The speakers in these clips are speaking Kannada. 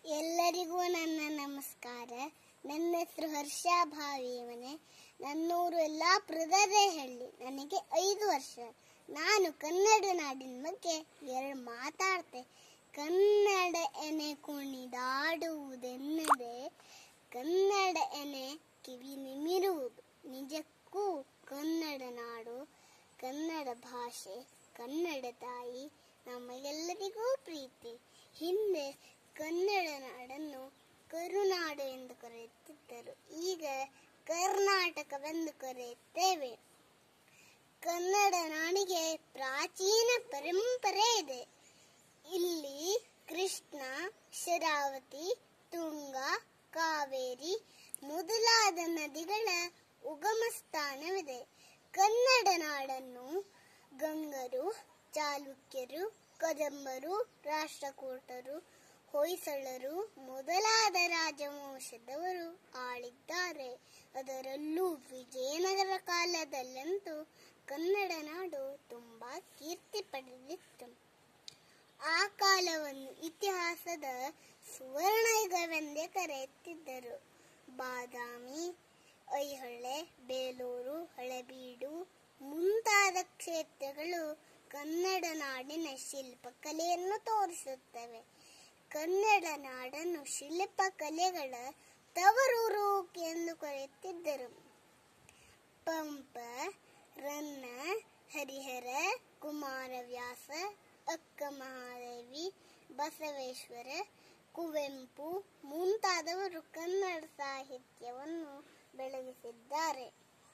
ಎಲ್ಲರಿಗೂ ನನ್ನ ನಮಸ್ಕಾರ. ನನ್ನ ಹೆಸರು ಹರ್ಷ ಭಾವಿಯವನೆ. ನನ್ನೂರು ಯಲ್ಲಾಪುರದ ಹಳ್ಳಿ. ನನಗೆ 5 ವರ್ಷ. ನಾನು ಕನ್ನಡ ನಾಡಿನ ಬಗ್ಗೆ ಎರಡು ಮಾತಾಡ್ತೆ. ಕನ್ನಡ ಎನೆ ಕುಣಿದಾಡುವುದೆನ್ನದೆ, ಕನ್ನಡ ಎನೆ ಕಿವಿ ನಿಮಿರುವುದು. ನಿಜಕ್ಕೂ ಕನ್ನಡ ನಾಡು, ಕನ್ನಡ ಭಾಷೆ, ಕನ್ನಡ ತಾಯಿ ನಮಗೆಲ್ಲರಿಗೂ ಪ್ರೀತಿ. ಹಿಂದೆ ಕನ್ನಡ ನಾಡನ್ನು ಕರುನಾಡು ಎಂದು ಕರೆಯುತ್ತಿದ್ದರು. ಈಗ ಕರ್ನಾಟಕವೆಂದು ಕರೆಯುತ್ತೇವೆ. ಕನ್ನಡ ನಾಡಿಗೆ ಪ್ರಾಚೀನ ಪರಂಪರೆ ಇದೆ. ಇಲ್ಲಿ ಕೃಷ್ಣ, ಶರಾವತಿ, ತುಂಗ, ಕಾವೇರಿ ಮೊದಲಾದ ನದಿಗಳ ಉಗಮ ಸ್ಥಾನವಿದೆ. ಕನ್ನಡ ನಾಡನ್ನು ಗಂಗರು, ಚಾಲುಕ್ಯರು, ಕದಂಬರು, ರಾಷ್ಟ್ರಕೂಟರು, ಹೊಯ್ಸಳರು ಮೊದಲಾದ ರಾಜವಂಶದವರು ಆಳಿದ್ದಾರೆ. ಅದರಲ್ಲೂ ವಿಜಯನಗರ ಕಾಲದಲ್ಲಂತೂ ಕನ್ನಡ ನಾಡು ತುಂಬಾ ಕೀರ್ತಿ ಪಡೆದಿತ್ತು. ಆ ಕಾಲವನ್ನು ಇತಿಹಾಸದ ಸುವರ್ಣಯುಗವೆಂದೇ ಕರೆಯುತ್ತಿದ್ದರು. ಬಾದಾಮಿ, ಐಹೊಳೆ, ಬೇಲೂರು, ಹಳೆಬೀಡು ಮುಂತಾದ ಕ್ಷೇತ್ರಗಳು ಕನ್ನಡ ನಾಡಿನ ಶಿಲ್ಪಕಲೆಯನ್ನು ತೋರಿಸುತ್ತವೆ. ಕನ್ನಡ ನಾಡನ್ನು ಶಿಲ್ಪಕಲೆಗಳ ತವರೂರು ಎಂದು ಕರೆಯುತ್ತಿದ್ದರು. ಪಂಪ, ರನ್ನ, ಹರಿಹರ, ಕುಮಾರವ್ಯಾಸ, ಅಕ್ಕ ಮಹಾದೇವಿ, ಬಸವೇಶ್ವರ, ಕುವೆಂಪು ಮುಂತಾದವರು ಕನ್ನಡ ಸಾಹಿತ್ಯವನ್ನು ಬೆಳಗಿಸಿದ್ದಾರೆ.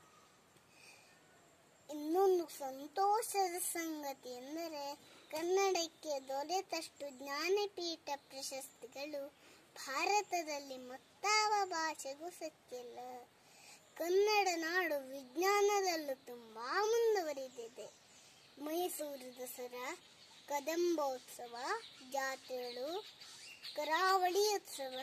ಇನ್ನೊಂದು ಸಂತೋಷದ ಸಂಗತಿ ಎಂದರೆ, ಕನ್ನಡಕ್ಕೆ ದೊರೆತಷ್ಟು ಜ್ಞಾನಪೀಠ ಪ್ರಶಸ್ತಿಗಳು ಭಾರತದಲ್ಲಿ ಮತ್ತಾವ ಭಾಷೆಗೂ ಸಿಕ್ಕಿಲ್ಲ. ಕನ್ನಡ ನಾಡು ವಿಜ್ಞಾನದಲ್ಲೂ ತುಂಬಾ ಮುಂದುವರಿದಿದೆ. ಮೈಸೂರು ದಸರಾ, ಕದಂಬೋತ್ಸವ, ಜಾತ್ರೆಗಳು, ಕರಾವಳಿ ಉತ್ಸವ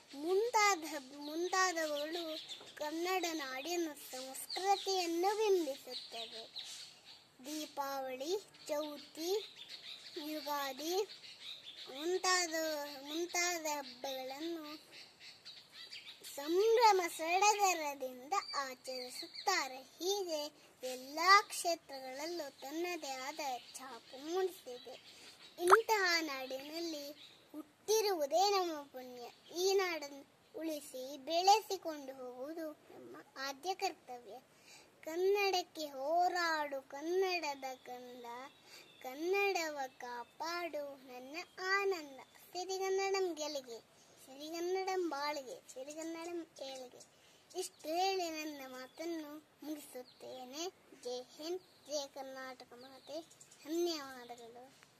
ಮುಂತಾದವುಗಳು ಕನ್ನಡ ನಾಡಿನ ಸಂಸ್ಕೃತಿಯನ್ನು ಬಿಂಬಿಸುತ್ತವೆ. ದೀಪಾವಳಿ, ಚೌತಿ, ಯುಗಾದಿ ಮುಂತಾದ ಹಬ್ಬಗಳನ್ನು ಸಂಭ್ರಮ ಸಡಗರದಿಂದ ಆಚರಿಸುತ್ತಾರೆ. ಹೀಗೆ ಎಲ್ಲಾ ಕ್ಷೇತ್ರಗಳಲ್ಲೂ ತನ್ನದೇ ಆದ ಛಾಪು ಮೂಡಿಸಿದೆ. ಇಂತಹ ನಾಡಿನಲ್ಲಿ ಹುಟ್ಟಿರುವುದೇ ನಮ್ಮ ಪುಣ್ಯ. ಈ ನಾಡನ್ನು ಉಳಿಸಿ ಬೆಳೆಸಿಕೊಂಡು ಹೋಗುವುದು ನಮ್ಮ ಆದ್ಯ ಕರ್ತವ್ಯ. ಕನ್ನಡಕ್ಕೆ ಹೋರಾಡು ಕನ್ನಡದ ಕಂದ, ಕನ್ನಡವ ಕಾಪಾಡು ನನ್ನ ಆನಂದ. ಸಿರಿಗನ್ನಡಂ ಗೆಲಿಗೆ, ಸಿರಿಗನ್ನಡಂ ಬಾಳಿಗೆ, ಸಿರಿಗನ್ನಡಂ ಏಳಿಗೆ. ಇಷ್ಟು ಹೇಳಿ ನನ್ನ ಮಾತನ್ನು ಮುಗಿಸುತ್ತೇನೆ. ಜೈ ಹಿಂದ್, ಜೈ ಕರ್ನಾಟಕ ಮಾತೆ. ಧನ್ಯವಾದಗಳು.